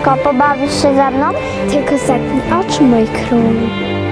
wszystko. Pobawisz się ze mną? Tylko zamknij oczy, mój królu.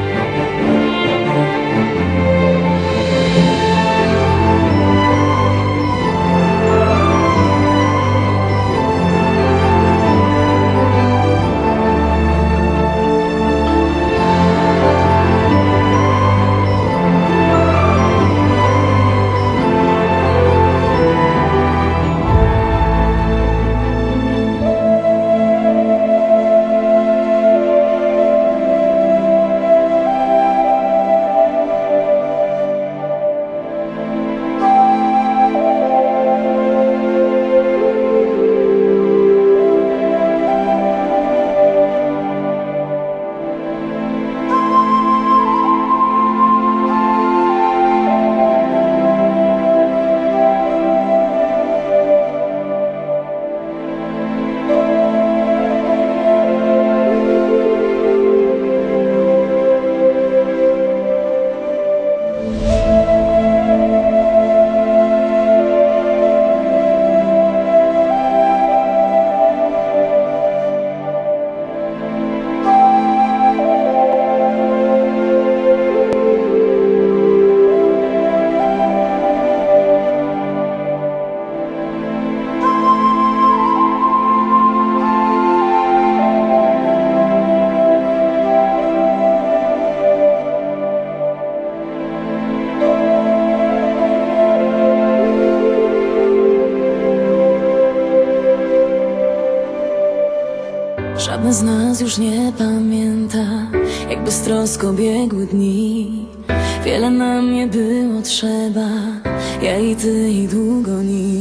Żadne z nas już nie pamięta, jak beztrosko biegły dni. Wiele nam nie było trzeba, ja i ty i długo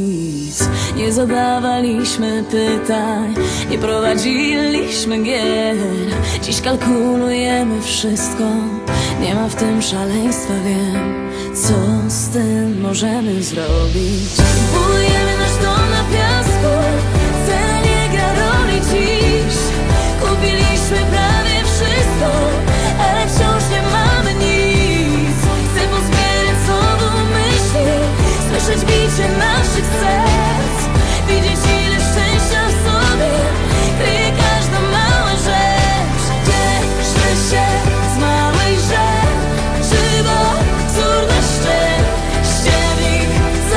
nic. Nie zadawaliśmy pytań, nie prowadziliśmy gier. Dziś kalkulujemy wszystko, nie ma w tym szaleństwa, wiem. Co z tym możemy zrobić? Budujemy nasz dom na piasku, cena nie gra roli dziś. Kupiliśmy prawie wszystko, ale wciąż nie mamy nic. Chcę pozbierać znowu myśli, słyszeć bicie naszych serc, widzieć ile szczęścia w sobie kryje każda mała rzecz. Cieszę się z małej rzeczy, bo wzór na szczęście w nich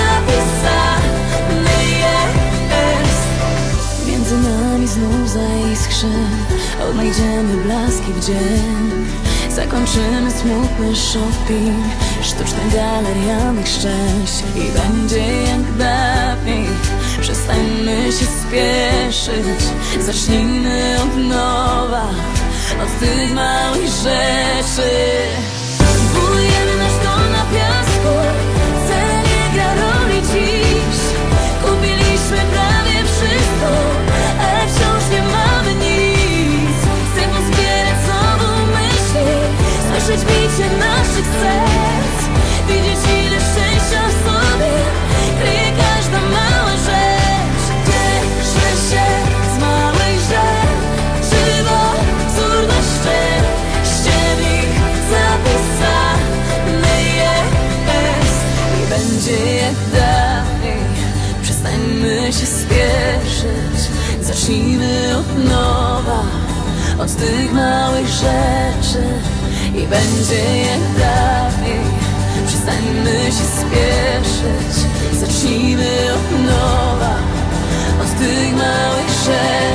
zapisany jest. Między nami znów zaiskrze, odnajdziemy blaski w dzień. Zakończymy smutny shopping sztucznych galerianych szczęść i będzie jak dawniej. Przestańmy się spieszyć, zacznijmy od nowa, od tych małych rzeczy. Budujemy nasz dom na piasku, cena nie gra roli dziś. Kupiliśmy prawie wszystko, ale wciąż nie mamy nic. Chcę pozbierać znowu myśli, słyszeć bicie naszych serc, widzieć ile szczęścia w sobie kryje każda mała rzecz. Cieszę się z małej rzeczy, bo wzór na szczęście w nich zapisany jest i będzie jak dalej. Przestańmy się spieszyć, zacznijmy od nowa, od tych małych rzeczy i będzie jak dawniej. Przestańmy się spieszyć, zacznijmy od nowa, od tych małych rzeczy.